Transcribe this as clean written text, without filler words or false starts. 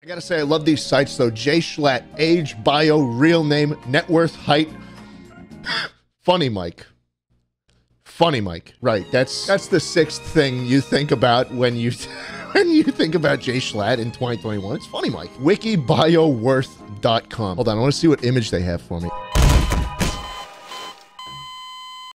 I gotta say, I love these sites though. Jay Schlatt, age, bio, real name, net worth, height. Funny Mike. Funny Mike. Right. That's the sixth thing you think about when you when you think about Jay Schlatt in 2021. It's Funny Mike. Wikibioworth.com. Hold on, I want to see what image they have for me.